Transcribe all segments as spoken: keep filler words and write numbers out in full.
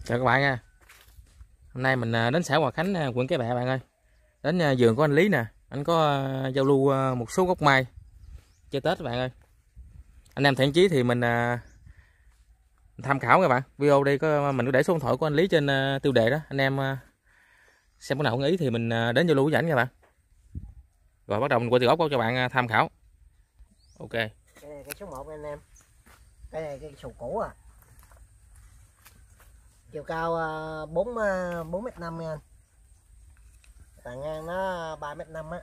Chào các bạn nha. Hôm nay mình đến xã Hòa Khánh, quận Cái Bẹ bạn ơi. Đến vườn của anh Lý nè. Anh có giao lưu một số gốc mai chơi Tết các bạn ơi. Anh em thiện chí thì mình tham khảo các bạn. Video đây có mình có để số điện thoại của anh Lý trên tiêu đề đó. Anh em xem có nào ưng ý thì mình đến giao lưu với ảnh các bạn. Rồi bắt đầu mình quay từ gốc cho bạn tham khảo. Ok. Cái này cái số một anh em. Cái này cái sù cũ à. Chiều cao bốn bốn mét năm nha anh. Tàn ngang nó ba mét năm á.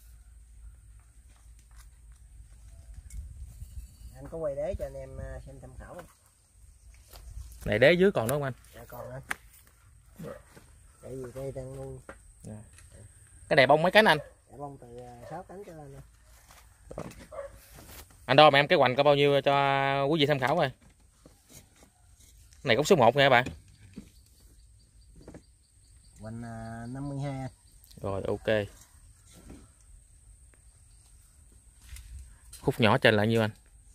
Anh có quay đế cho anh em xem tham khảo không? Này đế dưới còn đúng không anh? Dạ còn anh. Tại vì đây đang nuôi. Cái này bông mấy cánh anh? Dạ bông từ sáu cánh cho lên. Anh đo mà em cái hoành có bao nhiêu cho quý vị tham khảo rồi. Này gốc số một nha các bạn. Hoành năm mươi hai anh. Rồi ok. Khúc nhỏ trên là nhiêu anh?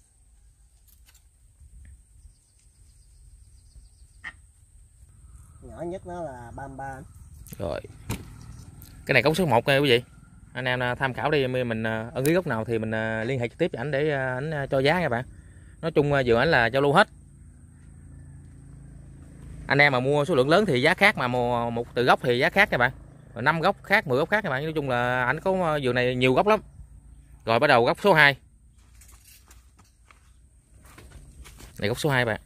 Nhỏ nhất nó là ba mươi ba anh. Rồi. Cái này gốc số một nha quý vị. Anh em tham khảo đi, mình ưng ý gốc nào thì mình liên hệ trực tiếp với ảnh để ảnh cho giá nha bạn. Nói chung vườn ảnh là giao lưu hết. Anh em mà mua số lượng lớn thì giá khác, mà mua một từ gốc thì giá khác nha bạn. Rồi năm gốc khác, mười gốc khác nha bạn. Nói chung là ảnh có vườn này nhiều gốc lắm. Rồi bắt đầu gốc số hai. Này gốc số hai bạn.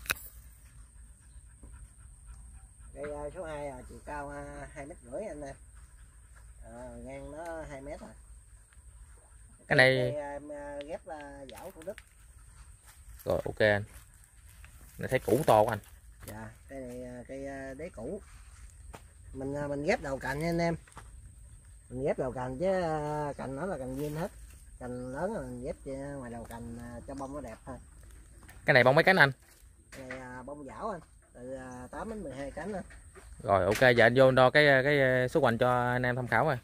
Đây số hai là chiều cao hai mét rưỡi anh em. À, ngang nó hai mét rồi. Cái này cây ghép giảo Thủ Đức. Rồi ok anh. Này thấy củ to quá anh. Dạ, cây này cây đế củ. Mình mình ghép đầu cành nha anh em. Mình ghép đầu cành chứ cành nó là cành viên hết. Cành lớn là mình ghép ngoài đầu cành cho bông nó đẹp thôi. Cái này bông mấy cánh anh? Cái này bông giảo anh, từ tám đến mười hai cánh anh. Rồi ok, giờ anh vô đo cái cái số hoành cho anh em tham khảo rồi.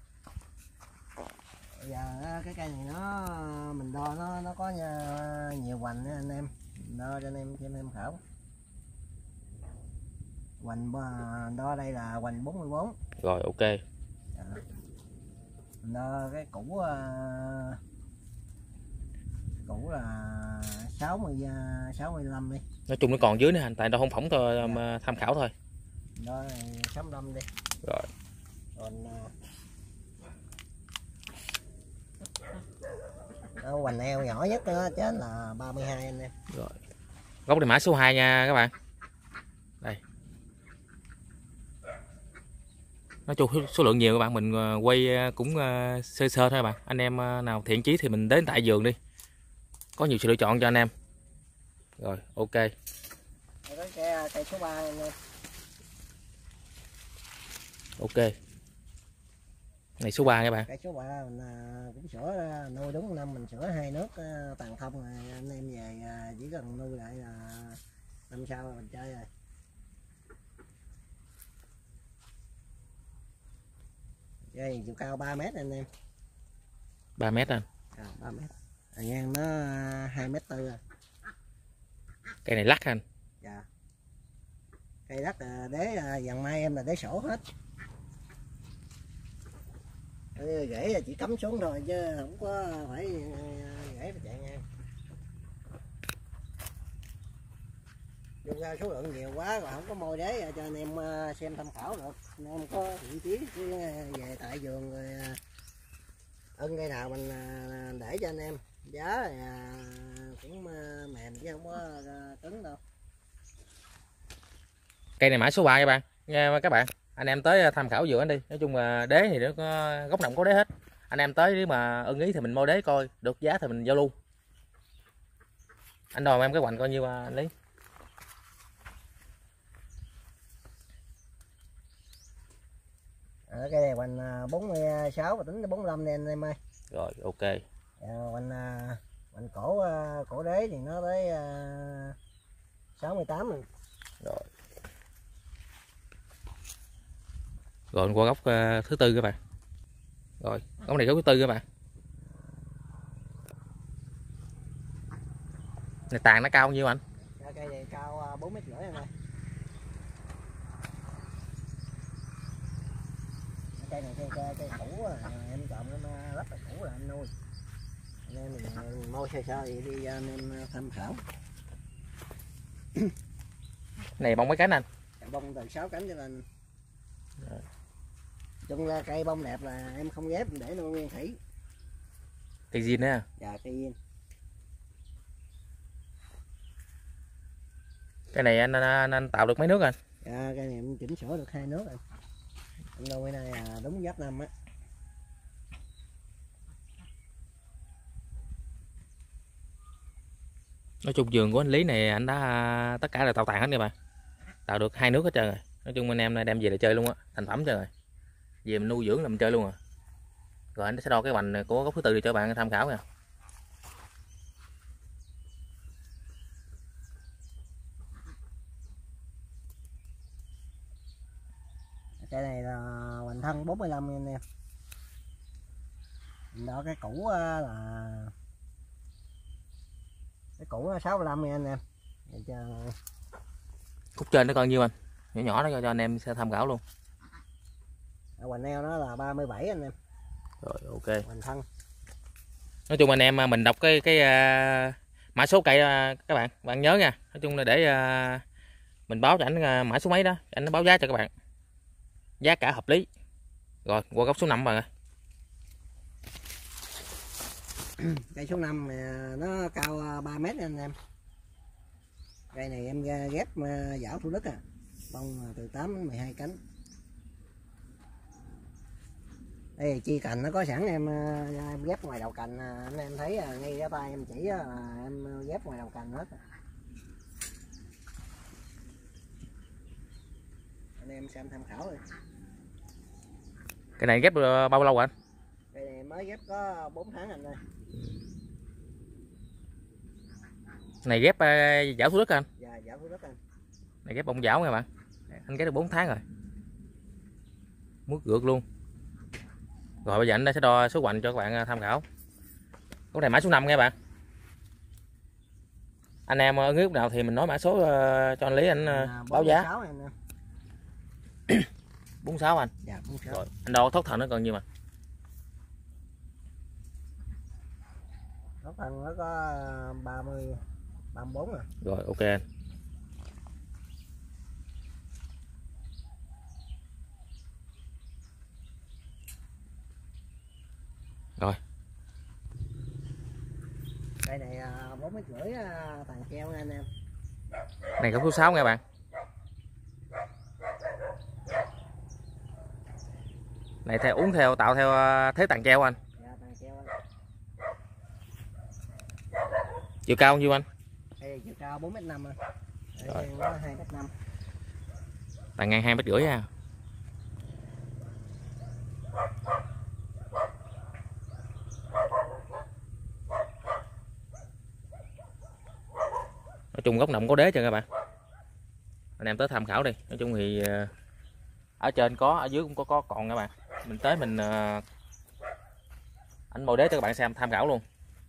Giờ cái cây này nó mình đo nó nó có nhiều hoành anh em. Mình đo cho anh em cho anh em khảo. Hoành đo đây là hoành bốn mươi bốn. Rồi ok. Dạ. Mình đo cái củ củ là sáu mươi sáu mươi lăm đi. Nói chung nó còn dưới nữa anh, tại nó không phỏng thôi. Dạ. Mà tham khảo thôi. Đó này sáu mươi lăm đi. Rồi. Còn uh, hoành eo nhỏ nhất đó chứ là ba mươi hai anh em. Rồi. Gốc này mã số hai nha các bạn. Đây. Nói chung số lượng nhiều các bạn, mình quay cũng sơ sơ thôi các bạn. Anh em nào thiện chí thì mình đến tại vườn đi. Có nhiều sự lựa chọn cho anh em. Rồi ok. Đây có cây, cây số ba anh em. Ok. Này số ba các bạn. Cây số ba mình cũng sửa nuôi đúng năm, mình sửa hai nước tàn thông rồi, anh em về chỉ cần nuôi lại là năm sau là mình chơi rồi. Đây chiều cao ba mét anh em. ba mét anh. À, ba mét. À, ngang nó hai mét tư à. Cây này lắc anh. Dạ. Cây lắc đế dàn mai em là đế sổ hết. Rễ chỉ cắm xuống thôi chứ không có phải rễ mà chạy ngang. Dùng ra số lượng nhiều quá rồi không có môi đế cho anh em xem tham khảo được. Anh em có vị trí về tại vườn rồi ưng cây nào mình để cho anh em. Giá cũng mềm chứ không có cứng đâu. Cây này mã số ba các bạn nha các bạn. Anh em tới tham khảo vườn đi. Nói chung là đế thì nó có gốc nào cũng có đế hết. Anh em tới nếu mà ưng ý thì mình mua đế coi, được giá thì mình giao lưu. Anh đo em cái hoành coi nhiêu anh Lý? Ở cây này hoành bốn mươi sáu và tính đến bốn mươi lăm nè anh em ơi. Rồi ok. Hoành hoành cổ cổ đế thì nó tới sáu mươi tám rồi. Rồi. Rồi qua góc uh, thứ tư các bạn. Rồi, góc này góc thứ tư các bạn. Này tàn nó cao nhiêu anh? Cây này cao bốn mét rưỡi anh ơi. cây này cây cây, cây cũ à, em chọn em lắp cây cũ là em nuôi nên mình mua sơ sơ thì đi anh em tham khảo. Này bông mấy cánh anh? Bông từ sáu cánh cho lên. Chung ra cây bông đẹp là em không ghép để nuôi nguyên thủy. Cây zin á. Dạ cây zin. Cái này anh, anh anh tạo được mấy nước anh? Dạ cây này em chỉnh sửa được hai nước rồi. Em nuôi này à, đúng giáp năm á. Nói chung vườn của anh Lý này anh đã tất cả là tạo tàn hết nha bạn, tạo được hai nước hết trơn rồi. Nói chung anh em này đem về để chơi luôn á, thành phẩm trơn rồi, về mình nuôi dưỡng làm chơi luôn à. Rồi anh sẽ đo cái hoành của gốc thứ tư để cho bạn tham khảo nha. Cái này là hoành thân bốn mươi lăm anh em. Đó cái cũ là cái cũ là sáu mươi lăm anh em. Cho... Khúc trên nó còn nhiêu anh? Nhỏ nhỏ đó cho, cho anh em sẽ tham khảo luôn. Hoành eo nó là ba mươi bảy anh em. Rồi ok. Hoành thân. Nói chung anh em mình đọc cái cái uh, mã số cây uh, các bạn, bạn nhớ nha. Nói chung là để uh, mình báo cho anh uh, mã số mấy đó, anh nó báo giá cho các bạn. Giá cả hợp lý. Rồi qua góc số năm bạn ơi. Cây số năm nó cao ba mét anh em. Cây này em ghép giảo Thủ Đức à. Bông từ tám đến mười hai cánh. Đây chi cành nó có sẵn em, em ghép ngoài đầu cành anh em thấy ngay cái tay em chỉ là em ghép ngoài đầu cành hết. Anh em xem tham khảo rồi. Cái này ghép bao lâu anh? Cây này mới ghép có bốn tháng anh ơi. Này ghép uh, giảo Thủ Đức anh? Dạ giảo Thủ Đức anh. Này ghép bông giảo nha bạn. Anh ghép được bốn tháng rồi. Mướt gượt luôn. Rồi bây giờ anh sẽ đo số hoành cho các bạn tham khảo. Cái này mã số năm nha bạn. Anh em ở lúc nào thì mình nói mã số uh, cho anh Lý anh uh, à, báo giá. Anh bốn mươi sáu anh. Dạ bốn mươi sáu. Rồi, anh đo thốt thần nó còn nhiêu mà? Thốt thần nó có ba mươi, ba mươi bốn rồi. Rồi ok anh. Rồi. Cây này bốn mét rưỡi tàn keo nha anh em. Này có số sáu nha bạn. Này theo uống theo tạo theo thế tàn keo anh. Dạ tàn keo anh. Chiều cao nhiêu anh? Đây chiều cao bốn mét năm anh. Đây nó hai mét năm. Tàn ngang hai mét rưỡi nha. Nói chung gốc nọng có đế cho các bạn. Anh em tới tham khảo đi. Nói chung thì ở trên có, ở dưới cũng có có còn các bạn. Mình tới mình uh, anh mồi đế cho các bạn xem tham khảo luôn.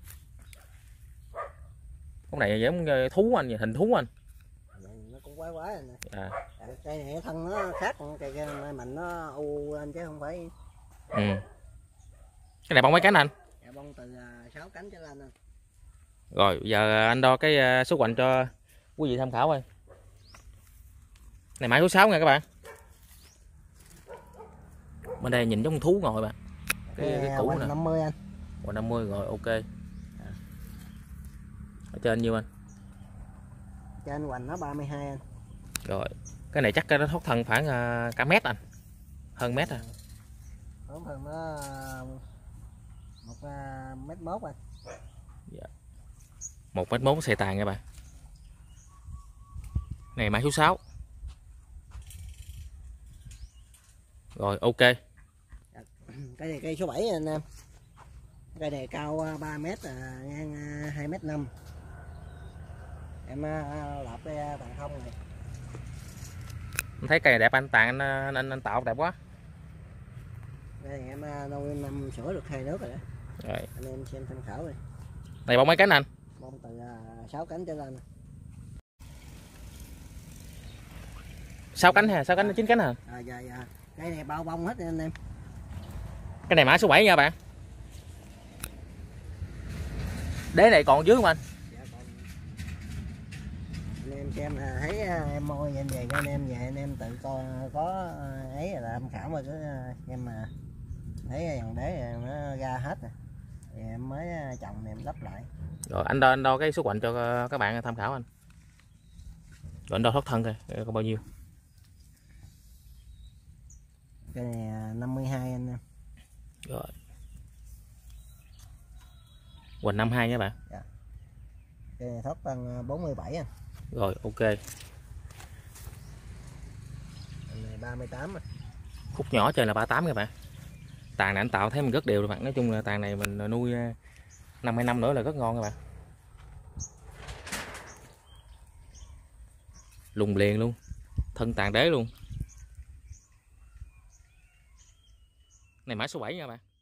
Cái này giống thú anh, hình thú anh. Nó cũng quái quái anh. À. Cây này thân nó khác con cây mình nó u anh chứ không phải. Ừ. Cái này bông mấy cánh anh? Dạ, bông từ sáu cánh trở lên anh. Rồi bây giờ anh đo cái số hoành cho quý vị tham khảo ơi. Này mã số sáu nha các bạn. Bên đây nhìn giống thú ngồi bạn. Cái, cái, cái cũ nè. năm mươi anh. Hoành năm mươi rồi ok. Ở trên nhiêu anh? Trên hoành nó ba mươi hai anh. Rồi. Cái này chắc nó thoát thân khoảng uh, cả mét anh. Hơn mét à. Thoát thân nó một uh, mét mốt anh. Dạ. Một mét mốt xề tàn nha bạn. Này mã số sáu. Rồi ok. Cái này cây số bảy anh em. Cây này cao ba mét, ngang hai mét năm. Em lợp cái tàn thông này. Em thấy cây này đẹp anh, tàn anh, anh, anh tạo đẹp quá. Đây em nuôi năm sữa được hai nước rồi đó. Rồi. Anh em xem tham khảo đi. Này bông mấy cánh anh? Bông từ sáu cánh trở lên. sáu cánh ha, sáu cánh chín cánh hả? À, dạ dạ. Cây này bao bông hết anh em. Cái này mã số bảy nha bạn. Đế này còn dưới không anh? Dạ còn. Anh em xem là thấy em môi em về cho anh em về anh em tự coi có ấy là tham khảo mà cứ em mà thấy dàn đế nó ra hết rồi thì em mới chồng em lắp lại. Rồi anh đo anh đo cái số quạnh cho các bạn tham khảo anh. Rồi anh đo thoát thân coi có bao nhiêu. Cái này năm mươi hai anh em. Rồi. Quỳnh năm mươi hai nha bạn. Dạ. Cái này thoát thân bốn mươi bảy anh. Rồi ok. Cái này ba mươi tám anh. Khúc nhỏ trên là ba mươi tám các bạn. Tàn này anh tạo thấy mình rất đều rồi bạn. Nói chung là tàn này mình nuôi năm hai năm nữa là rất ngon các bạn. Lùng liền luôn. Thân tàn đế luôn. Này mã số bảy nha bạn.